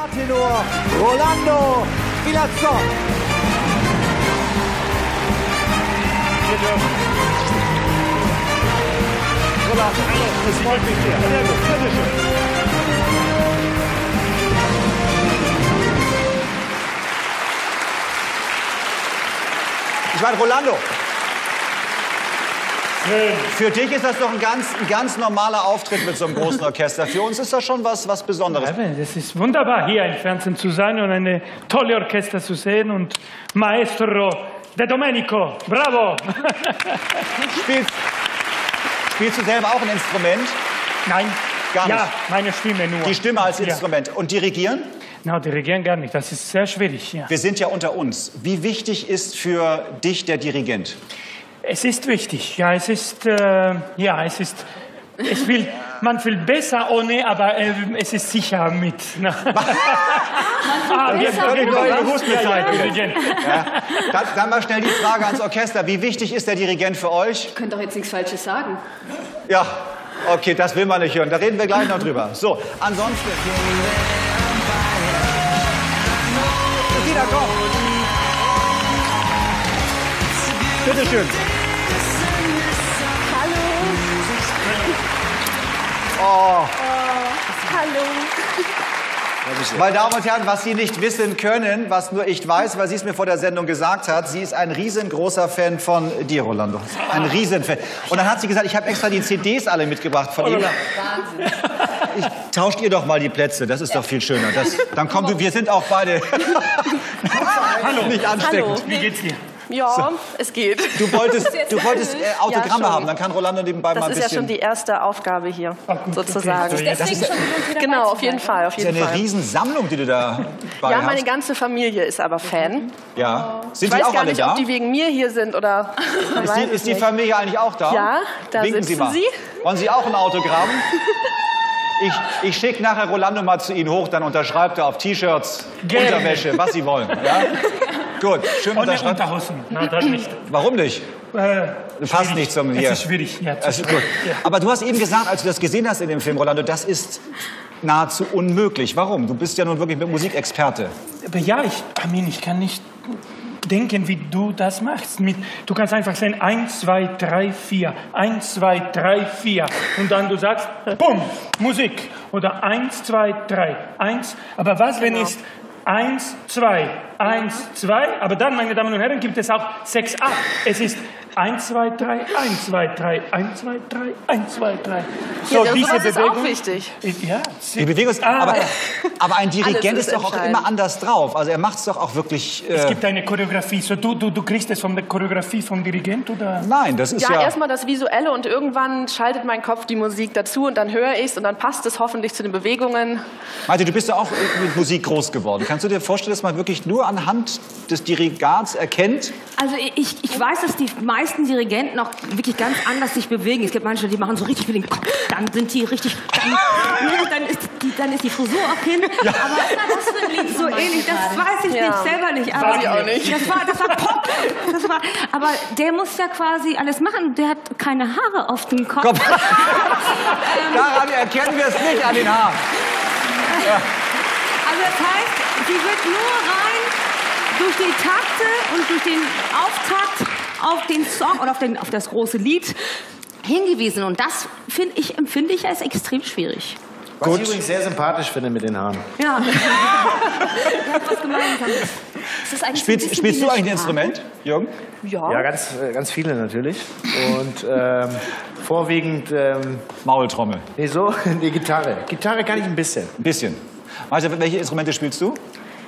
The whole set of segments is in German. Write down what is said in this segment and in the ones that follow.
Tenor Rolando Villazon. Rolando, das freut mich sehr. Sehr gut, bitteschön. Ich meine, Rolando, für dich ist das doch ein ganz normaler Auftritt mit so einem großen Orchester. Für uns ist das schon was Besonderes. Es ist wunderbar, hier im Fernsehen zu sein und eine tolle Orchester zu sehen. Und Maestro De Domenico, bravo! Spielst du selber auch ein Instrument? Nein, gar nicht. Ja, meine Stimme nur. Die Stimme als Instrument. Und dirigieren? Nein, dirigieren gar nicht. Das ist sehr schwierig. Ja. Wir sind ja unter uns. Wie wichtig ist für dich der Dirigent? Es ist wichtig. Ja, es ist, man fühlt besser ohne, aber es ist sicher mit. Wir können bewusst mithalten. Dann mal schnell die Frage ans Orchester. Wie wichtig ist der Dirigent für euch? Ich könnte doch jetzt nichts Falsches sagen. Ja, okay, das will man nicht hören. Da reden wir gleich noch drüber. So, ansonsten... Wieder, komm! Bitte schön. Hallo. Oh. Hallo. Meine Damen und Herren, was Sie nicht wissen können, was nur ich weiß, weil sie es mir vor der Sendung gesagt hat, sie ist ein riesengroßer Fan von dir, Rolando. Ein Riesenfan. Und dann hat sie gesagt, ich habe extra die CDs alle mitgebracht von ihm. Wahnsinn. Tauscht ihr doch mal die Plätze, das ist doch viel schöner. Dann kommen wir sind auch beide Hallo. nicht ansteckend. Hallo. Wie geht's dir? Ja, es geht. Du wolltest Autogramme Ja, haben, dann kann Rolando nebenbei mal ein Das bisschen... ist ja schon die erste Aufgabe hier, gut, sozusagen. okay. Das ist, Genau, auf jeden Fall. Auf ist ja jeden eine Fall. Riesensammlung, die du da bei Ja, hast. meine ganze Familie ist aber Fan. Ja. Sind Ich die weiß auch gar alle nicht, da? ob die wegen mir hier sind oder... Ist die Familie eigentlich auch da? Ja, da Winken sitzen Sie mal. sie. Wollen Sie auch ein Autogramm? Ich schicke nachher Rolando mal zu Ihnen hoch, dann unterschreibt er auf T-Shirts, Unterwäsche, was Sie wollen. Ja? Gut, schön Ohne unterschreiben. Unterhosen. Nein, das nicht. Warum nicht? Passt nicht zum hier. Es ist schwierig. Ja, Das ist gut. Aber du hast eben gesagt, als du das gesehen hast in dem Film, Rolando, das ist nahezu unmöglich. Warum? Du bist ja nun wirklich Musikexperte. Aber ja, ich kann nicht denken, wie du das machst. Du kannst einfach sagen, 1, 2, 3, 4, 1, 2, 3, 4. Und dann du sagst, bumm, Musik. Oder 1, 2, 3, 1. Aber was, wenn es 1, 2, 1, 2, aber dann, meine Damen und Herren, gibt es auch 6, 8. Es ist 1, 2, 3, 1, 2, 3, 1, 2, 3, 1, 2, 3. So, ja, sowas ist auch wichtig. Ja, Die Bewegung ist, aber ein Dirigent Alles ist doch auch entscheidend. immer anders drauf. Also er macht es doch auch wirklich... es gibt eine Choreografie. So, du kriegst es von der Choreografie vom Dirigent, oder? Nein, das ist Ja, ja... erstmal das Visuelle und irgendwann schaltet mein Kopf die Musik dazu und dann höre ich es und dann passt es hoffentlich zu den Bewegungen. Malte, du bist ja auch mit Musik groß geworden. Kannst du dir vorstellen, dass man wirklich nur anhand des Dirigats erkennt? Also ich weiß, dass die meisten Dirigenten auch wirklich ganz anders sich bewegen. Es gibt manche, die machen so richtig viel den Kopf, dann sind die richtig... Dann ist die Frisur auch hin. Ja. Aber das für ein Lied so ähnlich, das weiß ich nicht, selber nicht. Aber Weiß ich auch nicht. Das war Pop. Aber der muss ja quasi alles machen. Der hat keine Haare auf dem Kopf. Daran erkennen wir es nicht, an den Haaren. Ja. Also das heißt, sie wird nur rein durch die Takte und durch den Auftakt auf den Song oder auf das große Lied hingewiesen. Und das empfinde ich als extrem schwierig. Was ich übrigens sehr sympathisch finde mit den Haaren. Ja. Was gemeinsam. Spielst du eigentlich ein Instrument, Jürgen? Ja, ganz viele natürlich. Und vorwiegend... Maultrommel. Nee, Gitarre. Gitarre kann ich ein bisschen. Ein bisschen. Malte, welche Instrumente spielst du?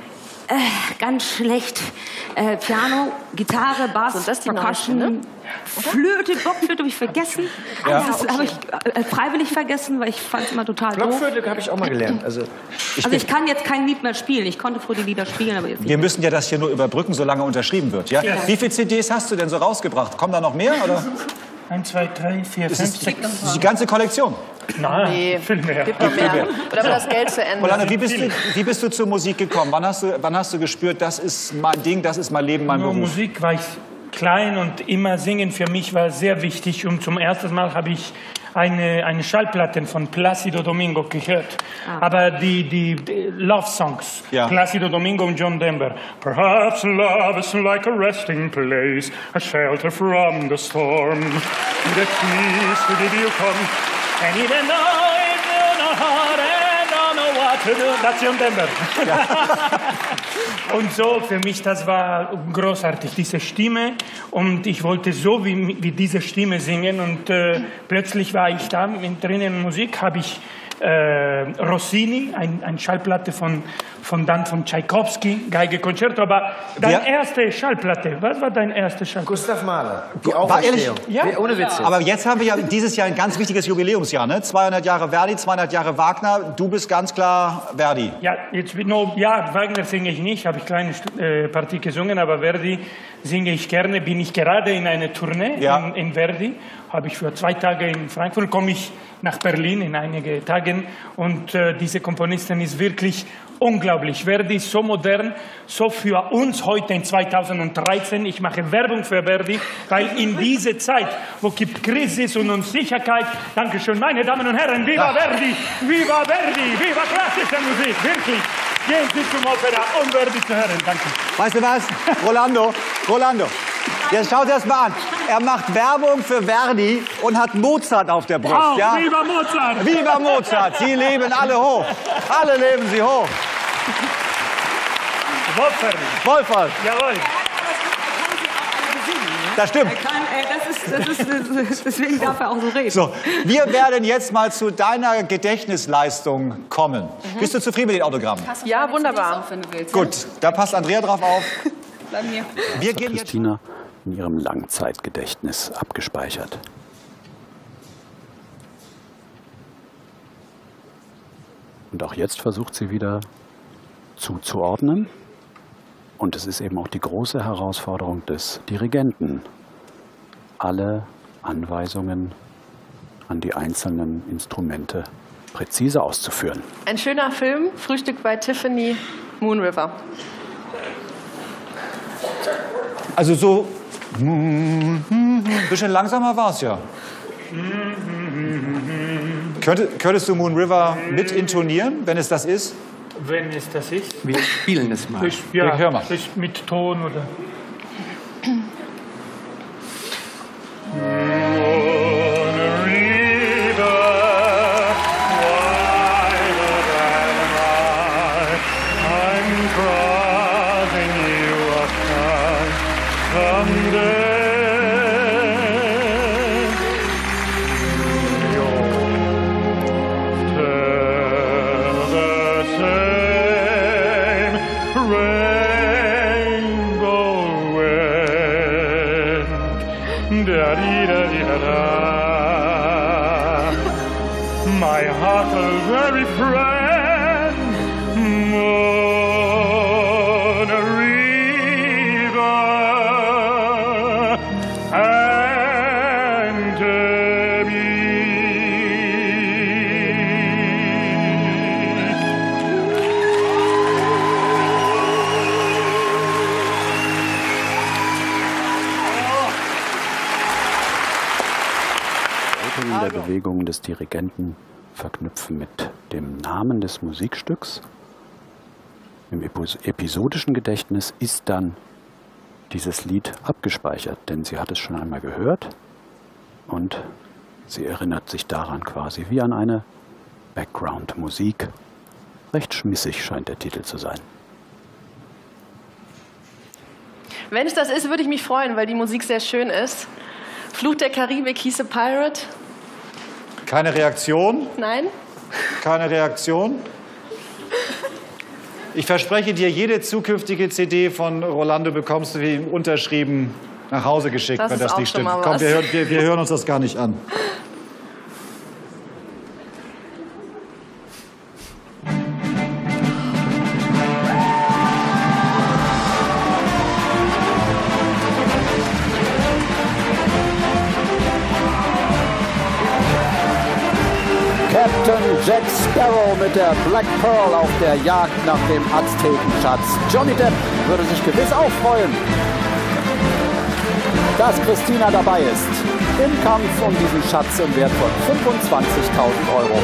Ganz schlecht. Piano, Gitarre, Bass, Sind das die Percussion, neuesten, ne? Flöte, Blockflöte habe ich vergessen. Ja. Das habe ich freiwillig vergessen, weil ich fand es immer total doof. Blockflöte habe ich auch mal gelernt. Also Ich kann jetzt kein Lied mehr spielen. Ich konnte früher die Lieder spielen, aber jetzt nicht. Wir müssen ja das hier nur überbrücken, solange unterschrieben wird. Ja? Wie viele CDs hast du denn so rausgebracht? Kommen da noch mehr? Oder? 1, 2, 3, 4, 5, 6. Das ist die ganze Kollektion. Nein, Nee, viel mehr. gibt noch mehr. Oder das Geld zu Ende. Rolando, wie bist du zur Musik gekommen? Wann hast du gespürt, das ist mein Ding, das ist mein Leben, mein Nur Beruf? Musik war ich klein und immer singen für mich war sehr wichtig. Und zum ersten Mal habe ich eine Schallplatte von Plácido Domingo gehört. Aber die Love Songs, Plácido Domingo und John Denver. Perhaps love is like a resting place, a shelter from the storm, the peace to give you come, and even though I do not hard and don't know what to do. Das ist John Denver. Und so, für mich, das war großartig, diese Stimme. Und ich wollte so wie diese Stimme singen. Und plötzlich war ich da drinnen in Musik, habe ich Rossini, eine Schallplatte von Tchaikovsky, Geigekonzerto, aber deine erste Schallplatte, was war deine erste Schallplatte? Gustav Mahler, die Auferstehung. Ja? Ohne Witz jetzt. Aber jetzt haben wir ja dieses Jahr ein ganz wichtiges Jubiläumsjahr, ne? 200 Jahre Verdi, 200 Jahre Wagner. Du bist ganz klar Verdi. Ja, Wagner singe ich nicht, habe ich kleine Partie gesungen, aber Verdi singe ich gerne. Bin ich gerade in einer Tournee in Verdi, habe ich für 2 Tage in Frankfurt, komme ich nach Berlin in einige Tagen und diese Komponistin ist wirklich unglaublich. Verdi ist so modern, so für uns heute in 2013. Ich mache Werbung für Verdi, weil in dieser Zeit, wo es gibt Krise und Unsicherheit, Dankeschön, meine Damen und Herren, viva Verdi, viva Verdi, viva klassische Musik, wirklich. Gehen Sie zum Opera, um Verdi zu hören. Danke. Weißt du was? Rolando, jetzt schaut dir das mal an. Er macht Werbung für Verdi und hat Mozart auf der Brust. Oh, ja? Viva Mozart! Viva Mozart! Sie leben alle hoch. Alle leben sie hoch. Wolfgang. Jawohl. Das stimmt. Deswegen darf er auch so reden. So, wir werden jetzt mal zu deiner Gedächtnisleistung kommen. Bist du zufrieden mit den Autogrammen? Ja, wunderbar. Gut, da passt Andrea drauf auf. Bei mir. Wir gehen jetzt Christina in ihrem Langzeitgedächtnis abgespeichert. Und auch jetzt versucht sie wieder zuzuordnen. Und es ist eben auch die große Herausforderung des Dirigenten, alle Anweisungen an die einzelnen Instrumente präzise auszuführen. Ein schöner Film, Frühstück bei Tiffany, Moon River. Also so ein bisschen langsamer war es ja. Könntest du Moon River mit intonieren, wenn es das ist? Wenn es das ist. Wir spielen es mal. Ja, hör mal. Mit Ton oder... My huckleberry friend, Moon River, and me. Der Bewegungen des Dirigenten verknüpfen mit dem Namen des Musikstücks. Im episodischen Gedächtnis ist dann dieses Lied abgespeichert, denn sie hat es schon einmal gehört und sie erinnert sich daran quasi wie an eine Background-Musik. Recht schmissig scheint der Titel zu sein. Wenn es das ist, würde ich mich freuen, weil die Musik sehr schön ist. Fluch der Karibik hieße Pirate. Keine Reaktion? Nein? Keine Reaktion? Ich verspreche dir, jede zukünftige CD von Rolando bekommst du wie unterschrieben nach Hause geschickt, Das wenn ist das auch nicht schon stimmt. mal Komm, was. wir hören uns das gar nicht an. Captain Jack Sparrow mit der Black Pearl auf der Jagd nach dem Aztekenschatz. Johnny Depp würde sich gewiss auch freuen, dass Christina dabei ist. im Kampf um diesen Schatz im Wert von 25.000 Euro.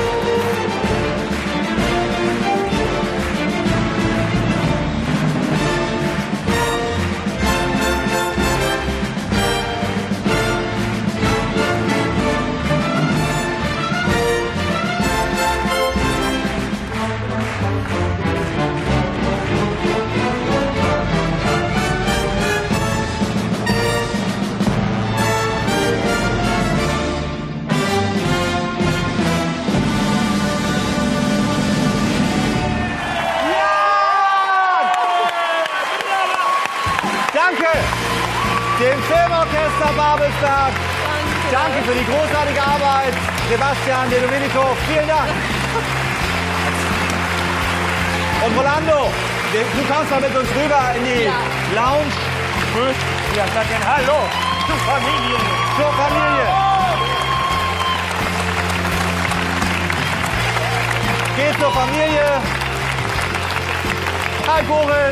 Dem Filmorchester Babelsberg. Danke für die großartige Arbeit. Sebastian De Domenico, vielen Dank. Und Rolando, du kommst mal mit uns rüber in die Lounge. Ja, sagen Hallo zur Familie. Zur Familie. Geht zur Familie. Hi Boris.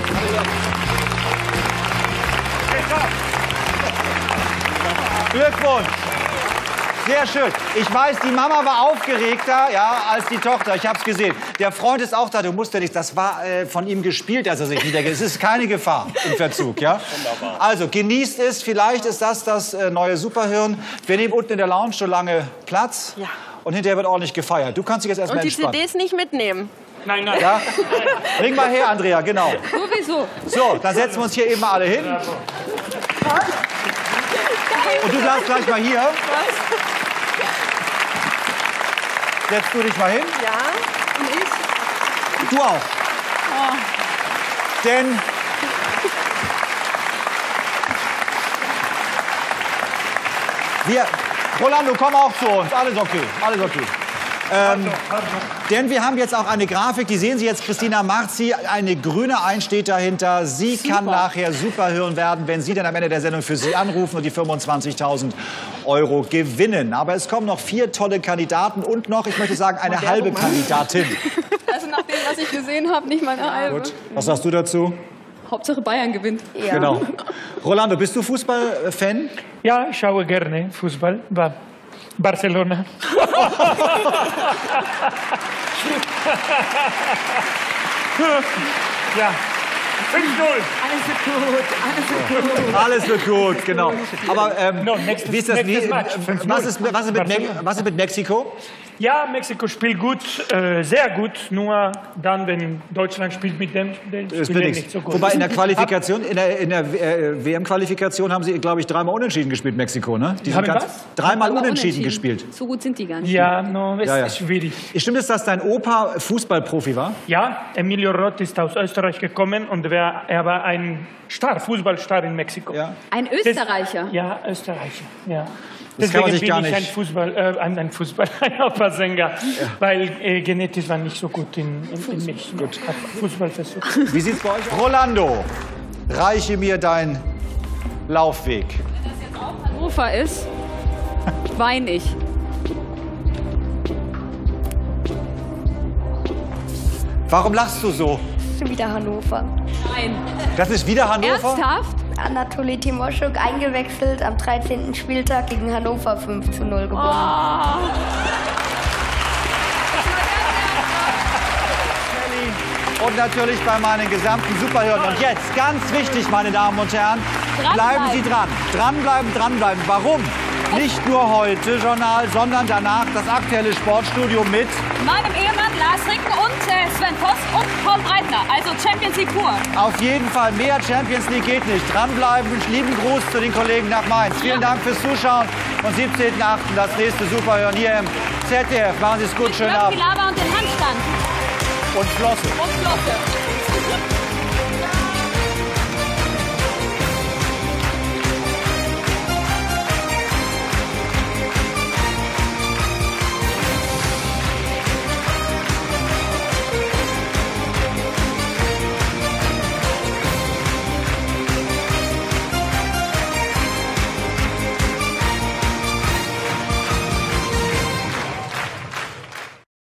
Glückwunsch. Sehr schön. Ich weiß, die Mama war aufgeregter, ja, als die Tochter. Ich habe es gesehen. Der Freund ist auch da. Du musst ja nicht. Das war von ihm gespielt, als er sich niedergeht. Es ist keine Gefahr im Verzug, ja. Wunderbar. Also genießt es. Vielleicht ist das neue Superhirn. Wir nehmen unten in der Lounge so lange Platz. Ja. Und hinterher wird ordentlich gefeiert. Du kannst dich jetzt erstmal entspannen. Und die CDs nicht mitnehmen. Nein, nein. Ja? Bring mal her, Andrea, genau. Sowieso. So, dann setzen wir uns hier eben mal alle hin. Und du bleibst gleich mal hier. Setzt du dich mal hin? Ja. Und ich? Du auch. Oh. Denn Rolando, komm auch zu uns. Alles okay, alles okay. Denn wir haben jetzt auch eine Grafik, die sehen Sie jetzt, Christina Marzi, eine grüne 1 steht dahinter. Sie kann nachher Superhirn werden, wenn Sie dann am Ende der Sendung für Sie anrufen und die 25.000 Euro gewinnen. Aber es kommen noch 4 tolle Kandidaten und noch, ich möchte sagen, eine halbe Kandidatin. Also nach dem, was ich gesehen habe, nicht mal eine halbe. Gut. Was sagst du dazu? Hauptsache Bayern gewinnt. Ja. Genau. Rolando, bist du Fußballfan? Ja, ich schaue gerne Fußball. Barcelona. Ja. 5-0. Alles wird gut, genau. Aber wie ist das? Was ist mit Mexiko? Ja, Mexiko spielt gut, sehr gut. Nur dann, wenn Deutschland spielt mit dem, spielt nicht so gut. Wobei in der Qualifikation, in der WM-Qualifikation haben sie, glaube ich, 3-mal unentschieden gespielt, Mexiko, ne? Die haben was? 3-mal unentschieden gespielt. So gut sind die gar nicht. Ja, no, es ist schwierig. Stimmt es, dass dein Opa Fußballprofi war? Ja, Emilio Roth ist aus Österreich gekommen und er war ein Fußballstar in Mexiko. Ja. Ein Österreicher? Ja, Österreicher, ja. Das kann man sich bin gar ich nicht. ein Opernsänger, weil genetisch war nicht so gut in mich. Gut. Fußball versucht. Wie sieht's bei euch aus? Rolando, reiche mir deinen Laufweg. Wenn das jetzt auch Hannover ist, weine ich. Warum lachst du so? Schon wieder Hannover. Nein. Das ist wieder Hannover? Ernsthaft? Anatoli Timoschuk eingewechselt, am 13. Spieltag gegen Hannover 5:0 gewonnen. Oh. Und natürlich bei meinen gesamten Superhirnen. Und jetzt, ganz wichtig, meine Damen und Herren, bleiben Sie dran. Dranbleiben, dranbleiben. Warum? Nicht nur heute Journal, sondern danach das aktuelle Sportstudio mit meinem Ehemann Lars Ricken und Sven Voss und Paul Breitner, also Champions League pur. Auf jeden Fall, mehr Champions League geht nicht. Dranbleiben, lieben Gruß zu den Kollegen nach Mainz. Vielen Dank fürs Zuschauen und 17.8. das nächste Superhirn hier im ZDF. Machen Sie es gut, schönen Abend. Und den Handstand. Und Flosse. Und Flosse.